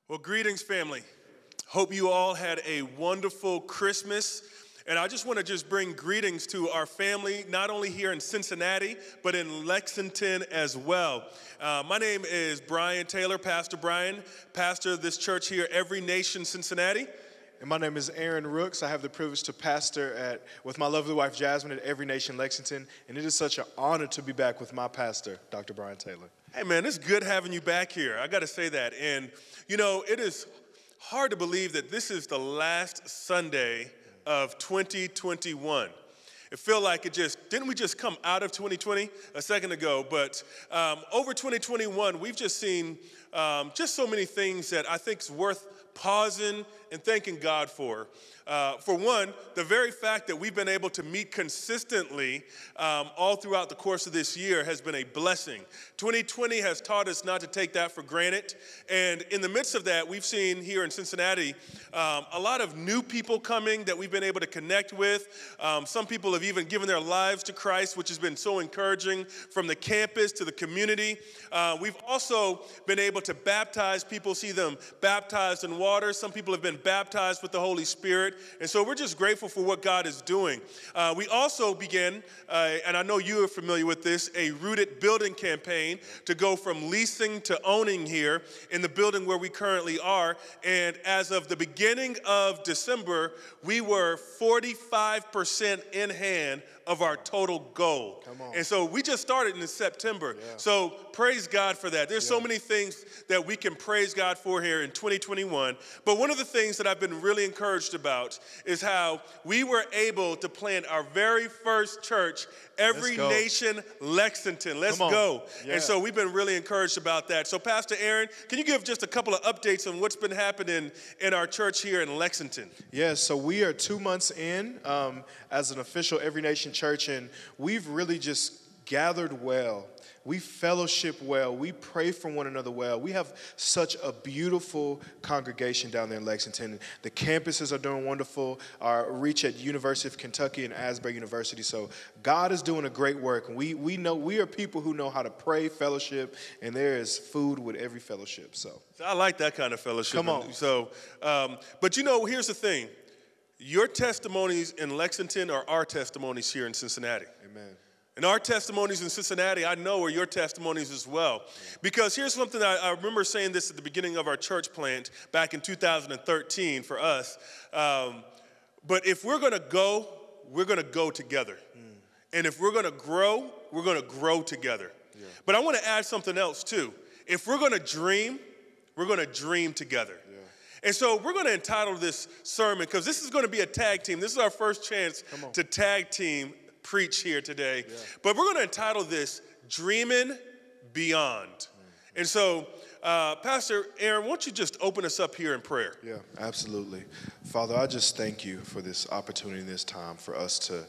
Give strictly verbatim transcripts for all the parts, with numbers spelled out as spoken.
Well, greetings, family. Hope you all had a wonderful Christmas. And I just want to just bring greetings to our family, not only here in Cincinnati, but in Lexington as well. Uh, my name is Brian Taylor, Pastor Brian, pastor of this church here, Every Nation Cincinnati. And my name is Aaron Rooks. I have the privilege to pastor at with my lovely wife, Jasmine, at Every Nation Lexington. And it is such an honor to be back with my pastor, Doctor Brian Taylor. Hey, man, it's good having you back here. I got to say that. And, you know, it is hard to believe that this is the last Sunday of twenty twenty-one. It felt like it just, didn't we just come out of twenty twenty a second ago? But um, over twenty twenty-one, we've just seen um, just so many things that I think is worth pausing and thanking God for. Uh, for one, the very fact that we've been able to meet consistently um, all throughout the course of this year has been a blessing. twenty twenty has taught us not to take that for granted. And in the midst of that, we've seen here in Cincinnati um, a lot of new people coming that we've been able to connect with. Um, some people have even given their lives to Christ, which has been so encouraging, from the campus to the community. Uh, we've also been able to baptize people, see them baptized in water. Some people have been baptized with the Holy Spirit. And so we're just grateful for what God is doing. Uh, we also began, uh, and I know you are familiar with this, a rooted building campaign to go from leasing to owning here in the building where we currently are. And as of the beginning of December, we were forty-five percent in hand of our total goal. Come on. And so we just started in September. Yeah. So praise God for that. There's yeah. so many things that we can praise God for here in twenty twenty-one. But one of the things that I've been really encouraged about is how we were able to plant our very first church, Every Nation Lexington. Let's go. Yeah. And so we've been really encouraged about that. So Pastor Aaron, can you give just a couple of updates on what's been happening in our church here in Lexington? Yes, so we are two months in um, as an official Every Nation church, and we've really just gathered well. We fellowship well. We pray for one another well. We have such a beautiful congregation down there in Lexington. The campuses are doing wonderful. Our reach at University of Kentucky and Asbury University. So God is doing a great work. And we we know we are people who know how to pray, fellowship, and there is food with every fellowship. So I like that kind of fellowship. Come on. So, um, but you know, here's the thing. Your testimonies in Lexington are our testimonies here in Cincinnati. Amen. And our testimonies in Cincinnati, I know, are your testimonies as well. Because here's something I, I remember saying this at the beginning of our church plant back in two thousand thirteen for us. Um, but if we're going to go, we're going to go together. Mm. And if we're going to grow, we're going to grow together. Yeah. But I want to add something else, too. If we're going to dream, we're going to dream together. Yeah. And so we're going to entitle this sermon, because this is going to be a tag team. This is our first chance to tag team preach here today. Yeah. But we're going to entitle this Dreaming Beyond. Mm-hmm. And so, uh, Pastor Aaron, why don't you just open us up here in prayer? Yeah, absolutely. Father, I just thank you for this opportunity, this time for us to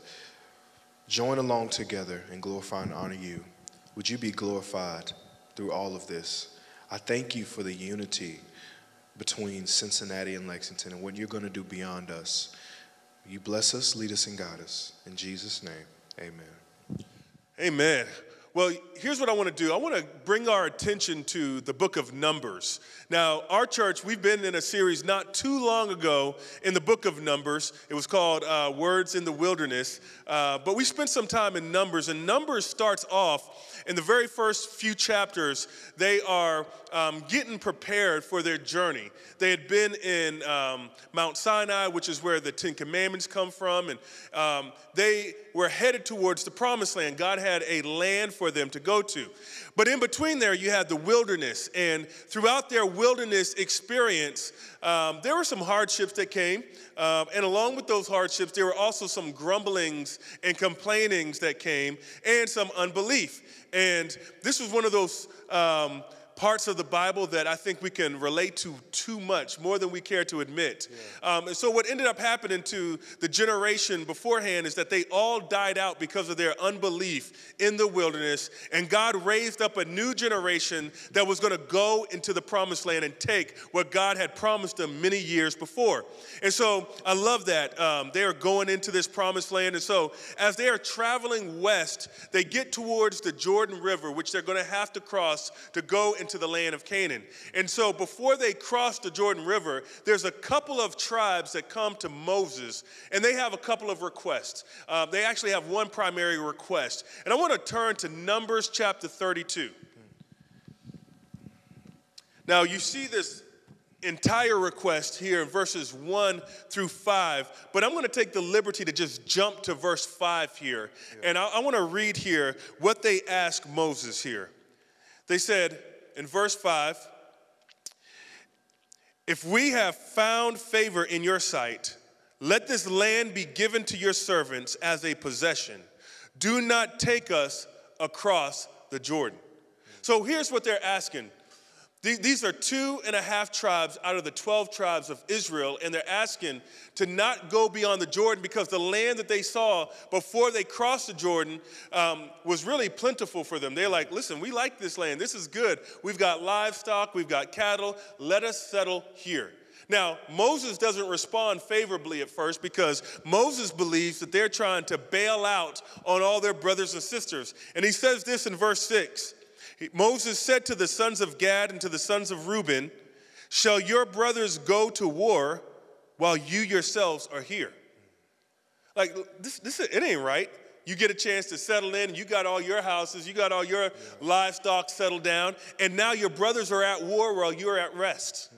join along together and glorify and honor you. Would you be glorified through all of this? I thank you for the unity between Cincinnati and Lexington and what you're going to do beyond us. You bless us, lead us, and guide us. In Jesus' name, amen. Amen. Well, here's what I want to do. I want to bring our attention to the book of Numbers. Now, our church, we've been in a series not too long ago in the book of Numbers. It was called uh, Words in the Wilderness. Uh, but we spent some time in Numbers, and Numbers starts off in the very first few chapters. They are um, getting prepared for their journey. They had been in um, Mount Sinai, which is where the Ten Commandments come from, and um, they were headed towards the Promised Land. God had a land for them to go to. But in between there, you had the wilderness, and throughout their wilderness experience, um, there were some hardships that came, um, and along with those hardships, there were also some grumblings and complainings that came, and some unbelief. And this was one of those um, parts of the Bible that I think we can relate to too much, more than we care to admit. Yeah. Um, and so what ended up happening to the generation beforehand is that they all died out because of their unbelief in the wilderness, and God raised up a new generation that was going to go into the Promised Land and take what God had promised them many years before. And so I love that. Um, they are going into this Promised Land, and so as they are traveling west, they get towards the Jordan River, which they're going to have to cross to go into the land of Canaan. And so before they cross the Jordan River, there's a couple of tribes that come to Moses, and they have a couple of requests. Uh, they actually have one primary request. And I want to turn to Numbers chapter thirty-two. Now, you see this entire request here in verses one through five, but I'm going to take the liberty to just jump to verse five here. Yeah. And I, I want to read here what they asked Moses here. They said in verse five, "If we have found favor in your sight, let this land be given to your servants as a possession. Do not take us across the Jordan." So here's what they're asking. These are two and a half tribes out of the twelve tribes of Israel, and they're asking to not go beyond the Jordan because the land that they saw before they crossed the Jordan um, was really plentiful for them. They're like, listen, we like this land. This is good. We've got livestock. We've got cattle. Let us settle here. Now, Moses doesn't respond favorably at first because Moses believes that they're trying to bail out on all their brothers and sisters. And he says this in verse six. Moses said to the sons of Gad and to the sons of Reuben, "Shall your brothers go to war while you yourselves are here?" Like, this, this it ain't right. You get a chance to settle in, and you got all your houses, you got all your yeah. livestock settled down, and now your brothers are at war while you're at rest. Mm.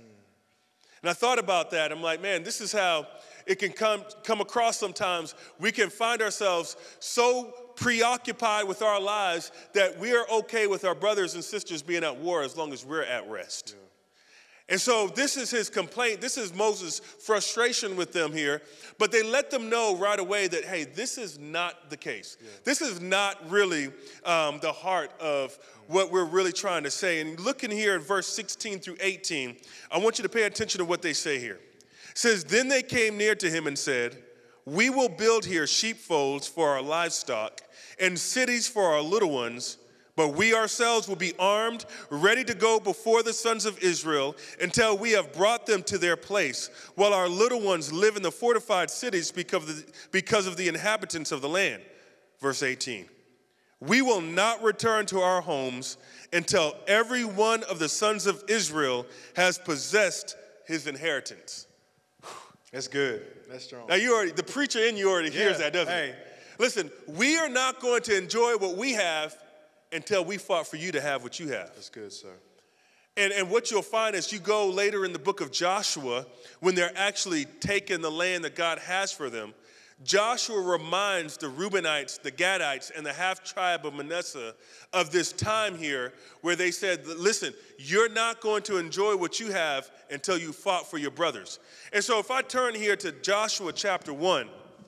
And I thought about that. I'm like, man, this is how it can come, come across sometimes. We can find ourselves so preoccupied with our lives that we are okay with our brothers and sisters being at war as long as we're at rest. Yeah. And so this is his complaint. This is Moses' frustration with them here. But they let them know right away that, hey, this is not the case. Yeah. This is not really um, the heart of what we're really trying to say. And looking here at verse sixteen through eighteen, I want you to pay attention to what they say here. It says, "Then they came near to him and said, 'We will build here sheepfolds for our livestock and cities for our little ones, but we ourselves will be armed, ready to go before the sons of Israel until we have brought them to their place, while our little ones live in the fortified cities because of the, because of the inhabitants of the land.'" Verse eighteen, "We will not return to our homes until every one of the sons of Israel has possessed his inheritance." That's good. That's strong. Now, you already, the preacher in you already yeah. hears that, doesn't hey. it? Listen, we are not going to enjoy what we have until we fought for you to have what you have. That's good, sir. And, and what you'll find as you go later in the book of Joshua, when they're actually taking the land that God has for them, Joshua reminds the Reubenites, the Gadites, and the half-tribe of Manasseh of this time here where they said, listen, you're not going to enjoy what you have until you fought for your brothers. And so if I turn here to Joshua chapter one,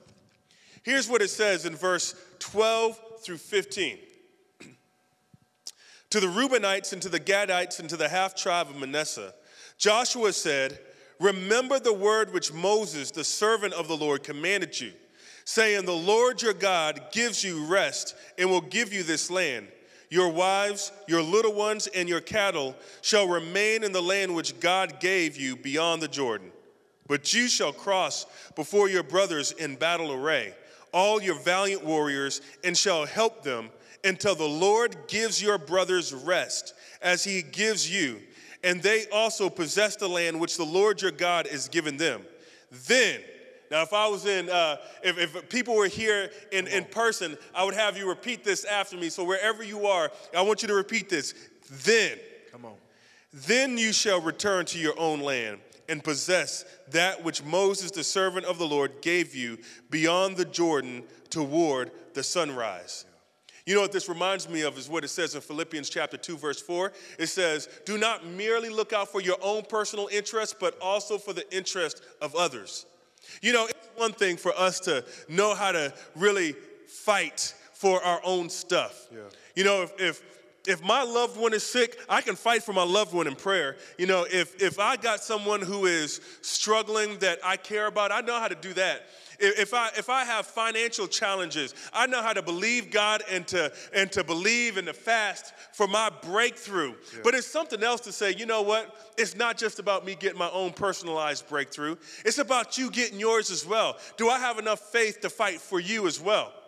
here's what it says in verse twelve through fifteen. "To the Reubenites and to the Gadites and to the half-tribe of Manasseh, Joshua said, 'Remember the word which Moses, the servant of the Lord, commanded you, saying, the Lord your God gives you rest and will give you this land. Your wives, your little ones, and your cattle shall remain in the land which God gave you beyond the Jordan. But you shall cross before your brothers in battle array, all your valiant warriors, and shall help them until the Lord gives your brothers rest, as he gives you, and they also possess the land which the Lord your God has given them. Then,'" now if I was in, uh, if, if people were here in, in person, I would have you repeat this after me. So wherever you are, I want you to repeat this. "Then, come on. Then you shall return to your own land and possess that which Moses, the servant of the Lord, gave you beyond the Jordan toward the sunrise." Yeah. You know what this reminds me of is what it says in Philippians chapter two, verse four. It says, "Do not merely look out for your own personal interests, but also for the interest of others." You know, it's one thing for us to know how to really fight for our own stuff. Yeah. You know, if, if If my loved one is sick, I can fight for my loved one in prayer. You know, if, if I got someone who is struggling that I care about, I know how to do that. If I if I have financial challenges, I know how to believe God and to and to believe and to fast for my breakthrough. Yeah. But it's something else to say, you know what? It's not just about me getting my own personalized breakthrough. It's about you getting yours as well. Do I have enough faith to fight for you as well?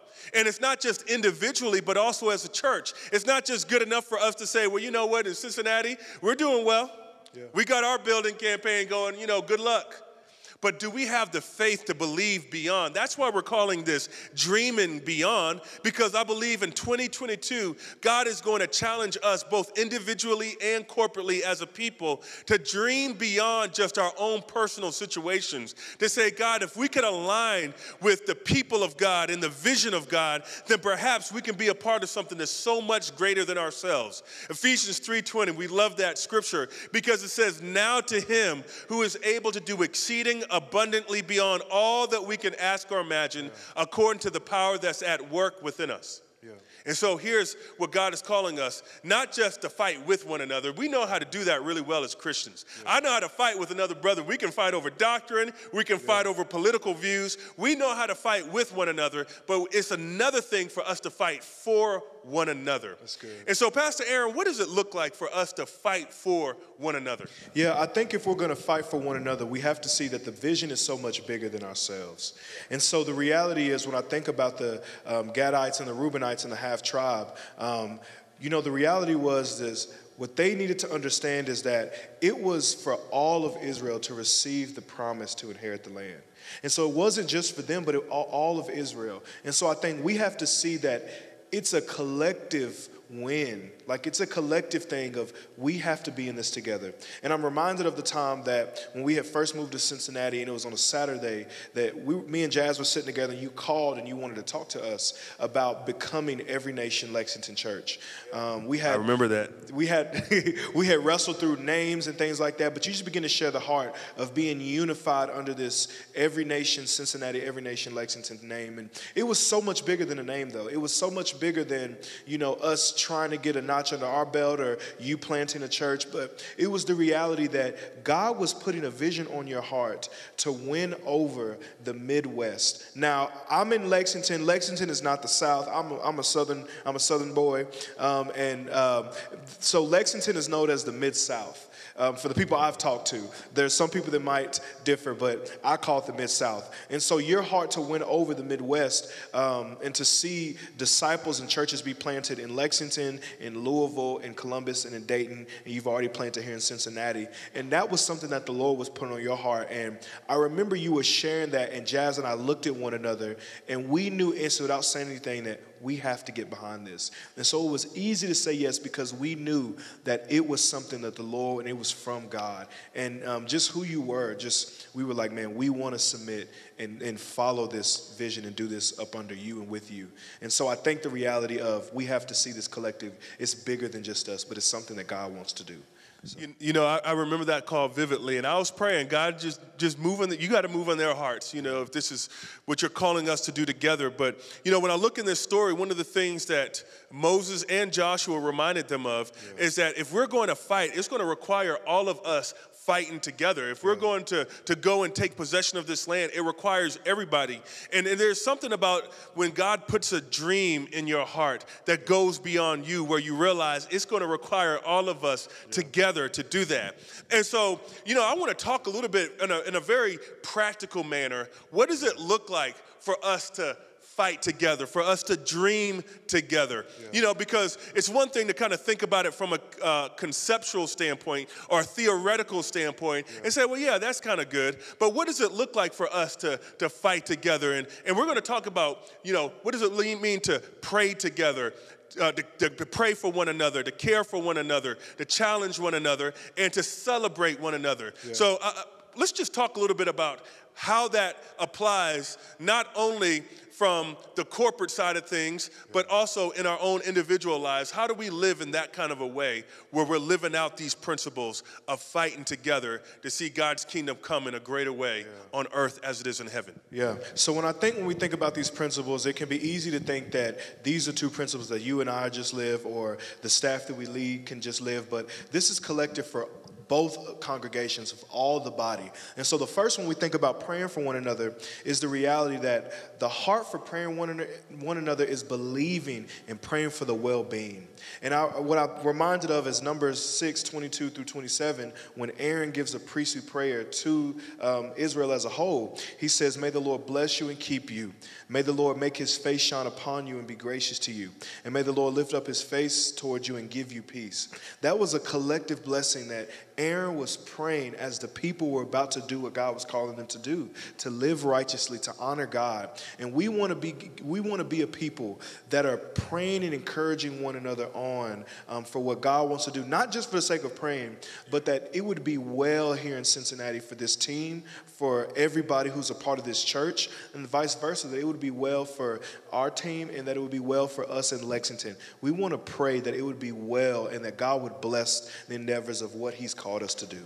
And it's not just individually, but also as a church. It's not just good enough for us to say, well, you know what, in Cincinnati, we're doing well. Yeah. We got our building campaign going, you know, good luck. But do we have the faith to believe beyond? That's why we're calling this Dreaming Beyond, because I believe in twenty twenty-two, God is going to challenge us both individually and corporately as a people to dream beyond just our own personal situations. To say, God, if we can align with the people of God and the vision of God, then perhaps we can be a part of something that's so much greater than ourselves. Ephesians three twenty, we love that scripture because it says, now to him who is able to do exceeding abundantly beyond all that we can ask or imagine, yeah. according to the power that's at work within us. Yeah. And so here's what God is calling us, not just to fight with one another. We know how to do that really well as Christians. Yeah. I know how to fight with another brother. We can fight over doctrine. We can yeah. fight over political views. We know how to fight with one another, but it's another thing for us to fight for one another. That's good. And so, Pastor Aaron, what does it look like for us to fight for one another? Yeah, I think if we're going to fight for one another, we have to see that the vision is so much bigger than ourselves. And so the reality is, when I think about the um, Gadites and the Reubenites and the half tribe, um, you know, the reality was this. What they needed to understand is that it was for all of Israel to receive the promise to inherit the land. And so it wasn't just for them, but it, all, all of Israel. And so I think we have to see that it's a collective win. Like, it's a collective thing of we have to be in this together. And I'm reminded of the time that when we had first moved to Cincinnati, and it was on a Saturday, that we, me and Jazz were sitting together, and you called and you wanted to talk to us about becoming Every Nation Lexington Church. Um, we had, I remember that. We had we had wrestled through names and things like that, but you just begin to share the heart of being unified under this Every Nation Cincinnati, Every Nation Lexington name. And it was so much bigger than a name, though. It was so much bigger than, you know, us trying to get a notch under our belt or you planting a church, but it was the reality that God was putting a vision on your heart to win over the Midwest. Now, I'm in Lexington. Lexington is not the South. I'm a, I'm a Southern I'm a Southern boy, um, and um, so Lexington is known as the Mid-South. Um, for the people I've talked to, there's some people that might differ, but I call it the Mid-South. And so your heart to win over the Midwest um, and to see disciples and churches be planted in Lexington, in Louisville, in Columbus, and in Dayton, and you've already planted here in Cincinnati. And that was something that the Lord was putting on your heart. And I remember you were sharing that, and Jazz and I looked at one another, and we knew instantly, without saying anything, that we have to get behind this. And so it was easy to say yes because we knew that it was something that the Lord, and it was from God. And um, just who you were, just we were like, man, we want to submit and, and follow this vision and do this up under you and with you. And so I think the reality of we have to see this collective, it's bigger than just us, but it's something that God wants to do. So. You, you know, I, I remember that call vividly, and I was praying, God, just just move on. The, you got to move on their hearts, you know, if this is what you're calling us to do together. But, you know, when I look in this story, one of the things that Moses and Joshua reminded them of yeah. is that if we're going to fight, it's going to require all of us fighting together. If we're yeah. going to, to go and take possession of this land, it requires everybody. And, and there's something about when God puts a dream in your heart that goes beyond you, where you realize it's going to require all of us yeah. together to do that. And so, you know, I want to talk a little bit in a, in a very practical manner. What does it look like for us to fight together, for us to dream together? Yeah. You know, because it's one thing to kind of think about it from a uh, conceptual standpoint or a theoretical standpoint yeah. and say, well, yeah, that's kind of good. But what does it look like for us to, to fight together? And, and we're going to talk about, you know, what does it mean to pray together? Uh, to, to, to pray for one another, to care for one another, to challenge one another, and to celebrate one another. Yeah. So uh, let's just talk a little bit about how that applies not only from the corporate side of things, but also in our own individual lives. How do we live in that kind of a way where we're living out these principles of fighting together to see God's kingdom come in a greater way yeah. on earth as it is in heaven? Yeah. So when I think, when we think about these principles, it can be easy to think that these are two principles that you and I just live, or the staff that we lead can just live, but this is collective for both congregations of all the body. And so the first one we think about praying for one another is the reality that the heart for praying one, one another is believing and praying for the well-being. And I, what I'm reminded of is Numbers six, twenty-two through twenty-seven, when Aaron gives a priestly prayer to um, Israel as a whole. He says, "May the Lord bless you and keep you. May the Lord make his face shine upon you and be gracious to you. And may the Lord lift up his face towards you and give you peace." That was a collective blessing that Aaron was praying as the people were about to do what God was calling them to do, to live righteously, to honor God. And we want to be we want to be a people that are praying and encouraging one another on um, for what God wants to do, not just for the sake of praying, but that it would be well here in Cincinnati for this team, for everybody who's a part of this church, and vice versa, that it would be well for our team and that it would be well for us in Lexington. We want to pray that it would be well and that God would bless the endeavors of what he's called us to do.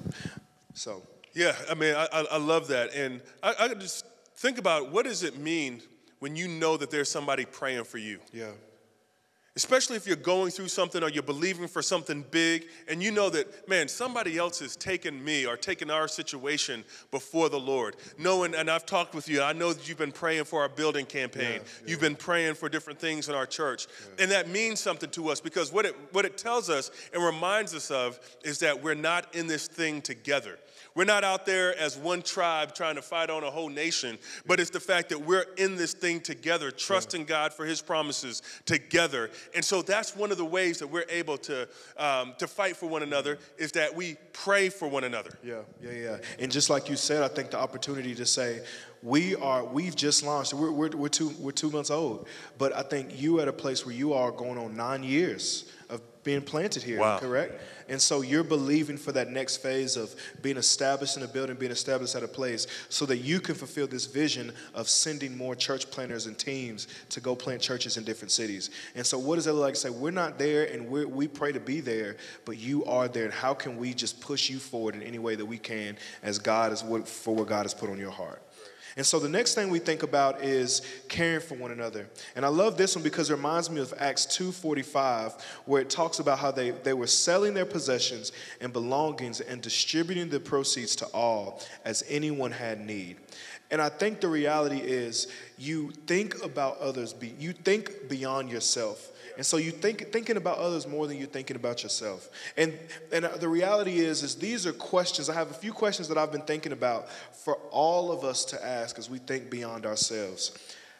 So, yeah, I mean, I, I love that. And I, I just think about, what does it mean when you know that there's somebody praying for you? Yeah. Especially if you're going through something or you're believing for something big and you know that, man, somebody else has taken me or taken our situation before the Lord. Knowing, and I've talked with you, I know that you've been praying for our building campaign. Yeah, yeah. You've been praying for different things in our church. Yeah. And that means something to us, because what it, what it tells us and reminds us of is that we're not in this thing together. We're not out there as one tribe trying to fight on a whole nation, but it's the fact that we're in this thing together, trusting God for his promises together. And so that's one of the ways that we're able to um, to fight for one another, is that we pray for one another. Yeah, yeah, yeah. And just like you said, I think the opportunity to say, we are, we've just launched, we're, we're, we're, two, we're two months old, but I think you at a place where you are going on nine years of being planted here, wow. Correct? And so you're believing for that next phase of being established in a building, being established at a place, so that you can fulfill this vision of sending more church planters and teams to go plant churches in different cities. And so what does that look like? Say, we're not there and we're, we pray to be there, but you are there. And how can we just push you forward in any way that we can as God is for what God has put on your heart? And so the next thing we think about is caring for one another. And I love this one because it reminds me of Acts two forty-five, where it talks about how they, they were selling their possessions and belongings and distributing the proceeds to all as anyone had need. And I think the reality is you think about others, be, you think beyond yourself. And so you think thinking about others more than you're thinking about yourself. And and the reality is, is these are questions. I have a few questions that I've been thinking about for all of us to ask as we think beyond ourselves.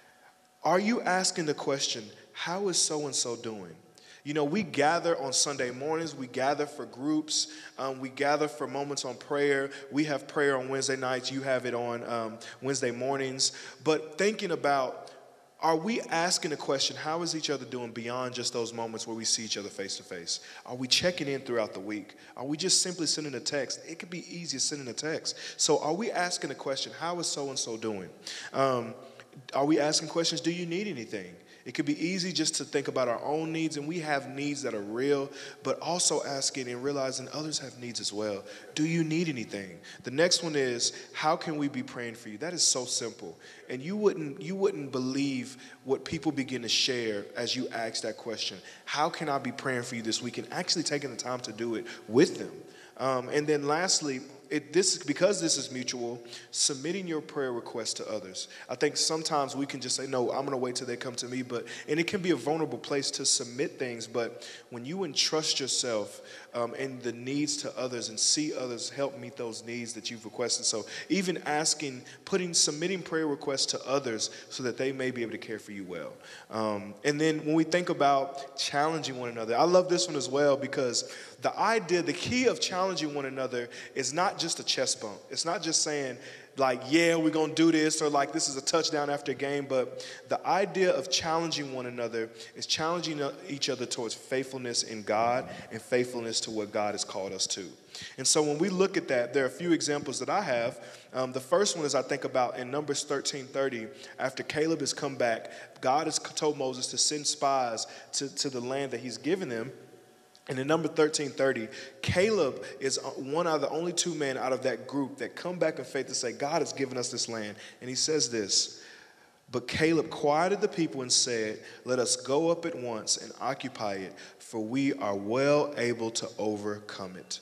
Are you asking the question, how is so-and-so doing? You know, we gather on Sunday mornings. We gather for groups. Um, we gather for moments on prayer. We have prayer on Wednesday nights. You have it on um, Wednesday mornings. But thinking about, are we asking the question, how is each other doing beyond just those moments where we see each other face to face? Are we checking in throughout the week? Are we just simply sending a text? It could be easier sending a text. So are we asking the question, how is so-and-so doing? Um, are we asking questions, do you need anything? It could be easy just to think about our own needs, and we have needs that are real, but also asking and realizing others have needs as well. Do you need anything? The next one is, how can we be praying for you? That is so simple. And you wouldn't, you wouldn't believe what people begin to share as you ask that question. How can I be praying for you this week? And actually taking the time to do it with them. Um, and then lastly, It, this because this is mutual, submitting your prayer requests to others. I think sometimes we can just say, no, I'm going to wait till they come to me. But and it can be a vulnerable place to submit things. But when you entrust yourself um, and the needs to others and see others help meet those needs that you've requested. So even asking, putting, submitting prayer requests to others so that they may be able to care for you well. Um, and then when we think about challenging one another, I love this one as well, because the idea, the key of challenging one another is not just a chest bump. It's not just saying, like, yeah, we're going to do this, or like this is a touchdown after a game. But the idea of challenging one another is challenging each other towards faithfulness in God and faithfulness to what God has called us to. And so when we look at that, there are a few examples that I have. Um, the first one is I think about in Numbers thirteen thirty, after Caleb has come back, God has told Moses to send spies to, to the land that he's given them. And in number thirteen thirty, Caleb is one out of the only two men out of that group that come back in faith to say, God has given us this land. And he says this, but Caleb quieted the people and said, let us go up at once and occupy it, for we are well able to overcome it.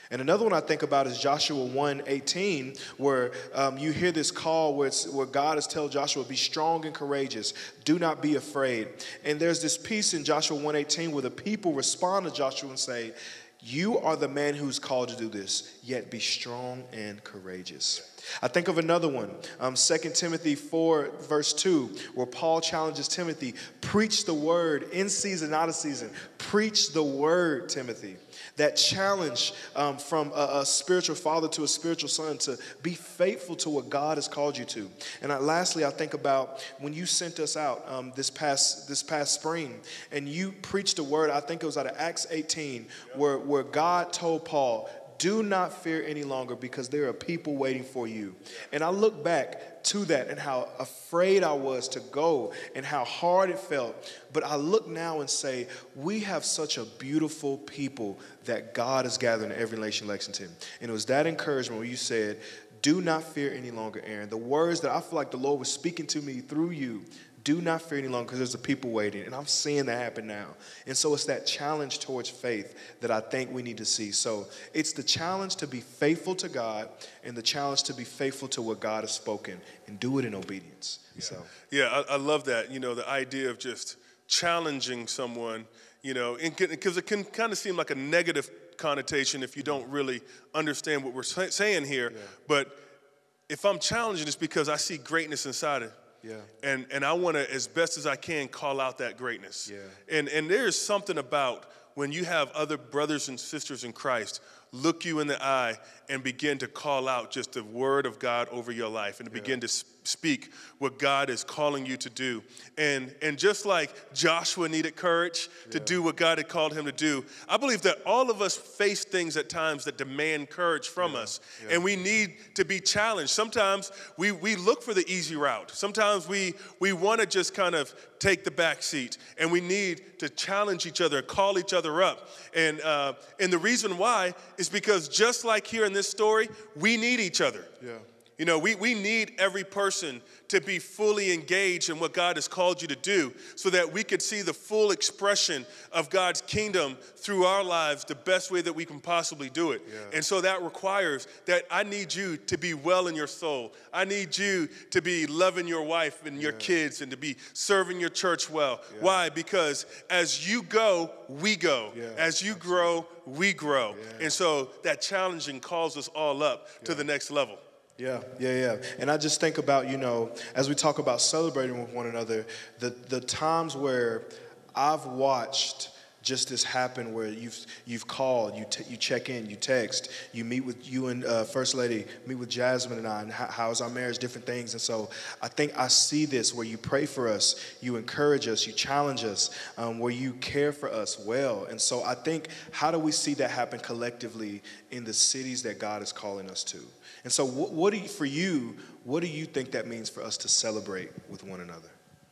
And another one I think about is Joshua one eighteen, where um, you hear this call where, it's, where God has told Joshua, be strong and courageous. Do not be afraid. And there's this piece in Joshua one eighteen where the people respond to Joshua and say, you are the man who's called to do this, yet be strong and courageous. I think of another one, um, Second Timothy four, verse two, where Paul challenges Timothy, preach the word in season, out of season. Preach the word, Timothy. That challenge um, from a, a spiritual father to a spiritual son to be faithful to what God has called you to. And I, lastly, I think about when you sent us out um, this past this past spring, and you preached a word. I think it was out of Acts eighteen, where, where God told Paul, do not fear any longer because there are people waiting for you. And I look back to that and how afraid I was to go and how hard it felt. But I look now and say, we have such a beautiful people that God has gathered in Every Nation Lexington. And it was that encouragement where you said, do not fear any longer, Aaron. The words that I feel like the Lord was speaking to me through you, do not fear any longer because there's a people waiting. And I'm seeing that happen now. And so it's that challenge towards faith that I think we need to see. So it's the challenge to be faithful to God and the challenge to be faithful to what God has spoken and do it in obedience. Yeah, so. yeah I, I love that. You know, the idea of just challenging someone, you know, because it can kind of seem like a negative connotation if you don't really understand what we're saying here. Yeah. But if I'm challenging, it's because I see greatness inside it. Yeah. And and I want to, as best as I can, call out that greatness. Yeah. And and there is something about when you have other brothers and sisters in Christ look you in the eye and begin to call out just the word of God over your life and to yeah. begin to speak what God is calling you to do. And and just like Joshua needed courage yeah. to do what God had called him to do, I believe that all of us face things at times that demand courage from yeah. us. Yeah. And we need to be challenged. Sometimes we, we look for the easy route. Sometimes we, we want to just kind of take the back seat, and we need to challenge each other, call each other up. And, uh, and the reason why is because just like here in this story, we need each other. Yeah. You know, we, we need every person to be fully engaged in what God has called you to do so that we could see the full expression of God's kingdom through our lives the best way that we can possibly do it. Yeah. And so that requires that I need you to be well in your soul. I need you to be loving your wife and your yeah. kids and to be serving your church well. Yeah. Why? Because as you go, we go. Yeah. As you Absolutely. grow, we grow. Yeah. And so that challenging calls us all up yeah. to the next level. Yeah, yeah, yeah. And I just think about, you know, as we talk about celebrating with one another, the, the times where I've watched just this happen where you've you've called, you t- you check in, you text, you meet with you and uh, First Lady, meet with Jasmine and I, and how, how's our marriage, different things. And so I think I see this where you pray for us, you encourage us, you challenge us, um, where you care for us well. And so I think, how do we see that happen collectively in the cities that God is calling us to? And so what, what do you, for you, what do you think that means for us to celebrate with one another?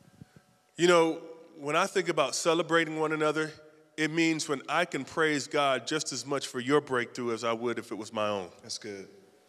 You know, when I think about celebrating one another, it means when I can praise God just as much for your breakthrough as I would if it was my own. That's good.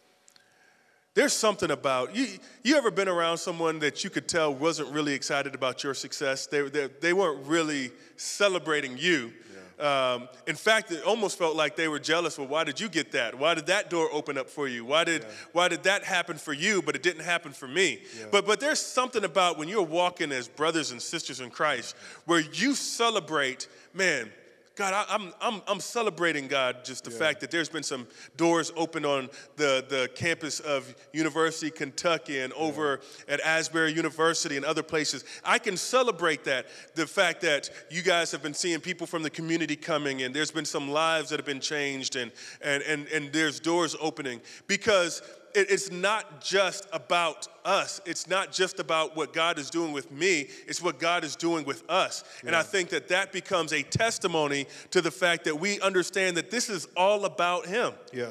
There's something about, you You ever been around someone that you could tell wasn't really excited about your success? They, they, they weren't really celebrating you. Um, in fact, it almost felt like they were jealous. Well, why did you get that? Why did that door open up for you? Why did yeah. why did that happen for you, but it didn't happen for me? Yeah. But but there's something about when you're walking as brothers and sisters in Christ where you celebrate, man, God, I, I'm I'm I'm celebrating, God, just the yeah. fact that there's been some doors opened on the, the campus of University of Kentucky and over yeah. at Asbury University and other places. I can celebrate that, the fact that you guys have been seeing people from the community coming and there's been some lives that have been changed and and and, and there's doors opening because it's not just about us. It's not just about what God is doing with me. It's what God is doing with us. Yeah. And I think that that becomes a testimony to the fact that we understand that this is all about him. Yeah.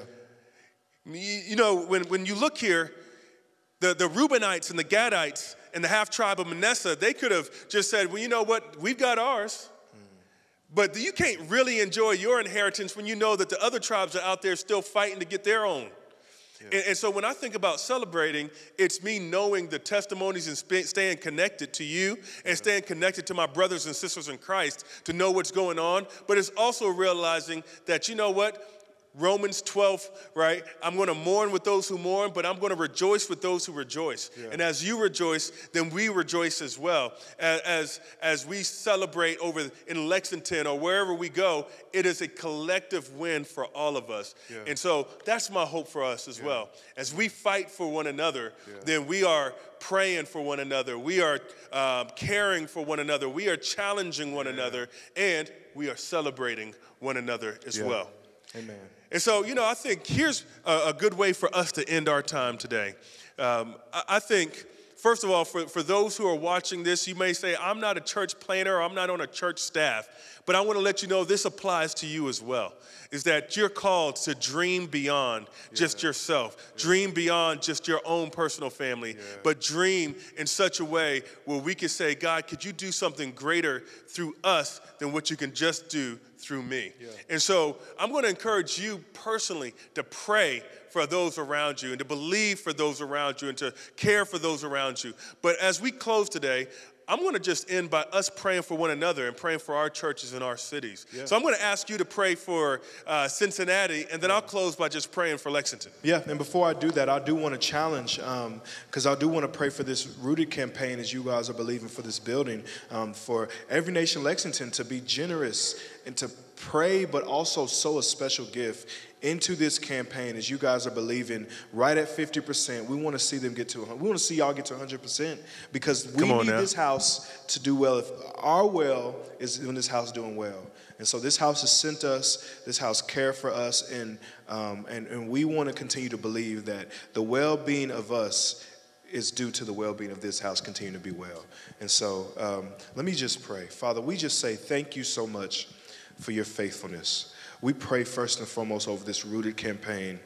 You know, when, when you look here, the, the Reubenites and the Gadites and the half-tribe of Manasseh, they could have just said, well, you know what? We've got ours. But you can't really enjoy your inheritance when you know that the other tribes are out there still fighting to get their own. Yeah. And, and so when I think about celebrating, it's me knowing the testimonies and sp- staying connected to you and yeah. staying connected to my brothers and sisters in Christ to know what's going on. But it's also realizing that, you know what, Romans twelve, right? I'm going to mourn with those who mourn, but I'm going to rejoice with those who rejoice. Yeah. And as you rejoice, then we rejoice as well. As, as, as we celebrate over in Lexington or wherever we go, it is a collective win for all of us. Yeah. And so that's my hope for us as yeah. well. As we fight for one another, yeah. then we are praying for one another. We are um, caring for one another. We are challenging one yeah. another, and we are celebrating one another as yeah. well. Amen. And so, you know, I think here's a, a good way for us to end our time today. Um, I, I think, first of all, for, for those who are watching this, you may say, I'm not a church planner, or I'm not on a church staff. But I want to let you know this applies to you as well, is that you're called to dream beyond yeah. just yourself, yeah. dream beyond just your own personal family, yeah. but dream in such a way where we can say, God, could you do something greater through us than what you can just do through me? Yeah. And so I'm going to encourage you personally to pray for those around you and to believe for those around you and to care for those around you. But as we close today, I'm going to just end by us praying for one another and praying for our churches and our cities. Yeah. So I'm going to ask you to pray for uh, Cincinnati, and then I'll close by just praying for Lexington. Yeah, and before I do that, I do want to challenge, because um, I do want to pray for this Rooted campaign as you guys are believing for this building, um, for Every Nation Lexington to be generous and to pray, but also sow a special gift into this campaign as you guys are believing right at fifty percent. We want to see them get to, we want to see y'all get to one hundred percent because we need now. this house to do well. If our well is in this house doing well. And so this house has sent us, this house cared for us, and, um, and, and we want to continue to believe that the well-being of us is due to the well-being of this house continuing to be well. And so um, let me just pray. Father, we just say thank you so much for your faithfulness. We pray first and foremost over this Rooted campaign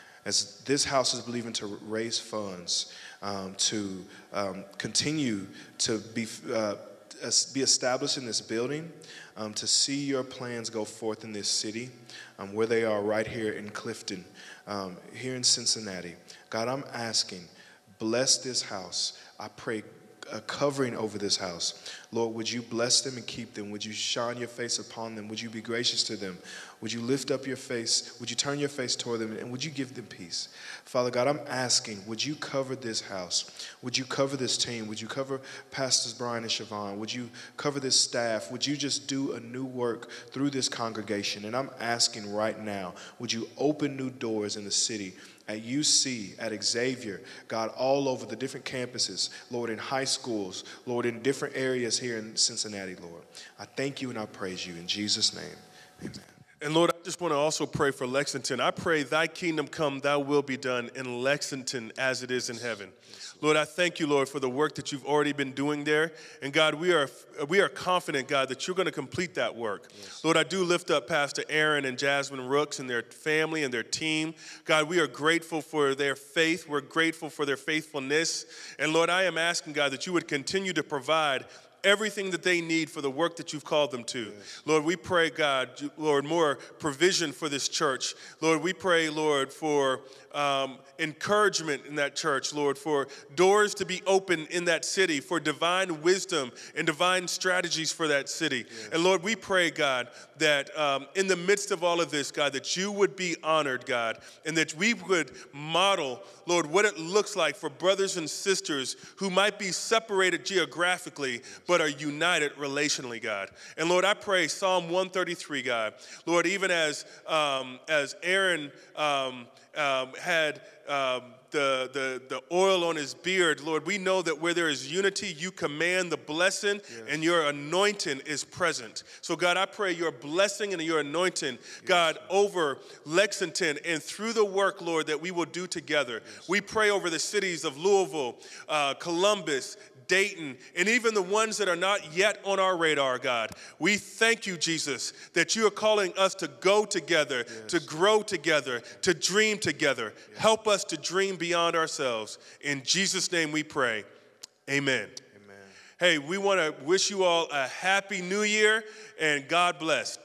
as this house is believing to raise funds um, to um, continue to be uh, be established in this building, um, to see your plans go forth in this city, um, where they are right here in Clifton, um, here in Cincinnati. God, I'm asking, bless this house. I pray a covering over this house. Lord, would you bless them and keep them? Would you shine your face upon them? Would you be gracious to them? Would you lift up your face? Would you turn your face toward them? And would you give them peace? Father God, I'm asking, would you cover this house? Would you cover this team? Would you cover Pastors Brian and Siobhan? Would you cover this staff? Would you just do a new work through this congregation? And I'm asking right now, would you open new doors in the city at U C, at Xavier, God, all over the different campuses, Lord, in high schools, Lord, in different areas here in Cincinnati, Lord. I thank you and I praise you in Jesus' name, amen. And Lord, I just want to also pray for Lexington. I pray thy kingdom come, thy will be done in Lexington as it is in heaven. Lord, I thank you, Lord, for the work that you've already been doing there. And God, we are we are confident, God, that you're going to complete that work. Yes. Lord, I do lift up Pastor Aaron and Jasmine Rooks and their family and their team. God, we are grateful for their faith. We're grateful for their faithfulness. And Lord, I am asking, God, that you would continue to provide everything that they need for the work that you've called them to. Yes. Lord, we pray, God, Lord, more provision for this church. Lord, we pray, Lord, for um, encouragement in that church, Lord, for doors to be open in that city, for divine wisdom and divine strategies for that city. Yes. And Lord, we pray, God, that um, in the midst of all of this, God, that you would be honored, God, and that we would model, Lord, what it looks like for brothers and sisters who might be separated geographically, but are united relationally, God. And Lord, I pray Psalm one thirty-three, God, Lord, even as um, as Aaron um, um, had um, the, the, the oil on his beard, Lord, we know that where there is unity, you command the blessing, yes, and your anointing is present. So God, I pray your blessing and your anointing, yes, God, over Lexington and through the work, Lord, that we will do together. Yes. We pray over the cities of Louisville, uh, Columbus, Dayton, and even the ones that are not yet on our radar, God. We thank you, Jesus, that you are calling us to go together, yes, to grow together, to dream together. Yes. Help us to dream beyond ourselves. In Jesus' name we pray. Amen. Amen. Hey, we want to wish you all a happy new year and God bless.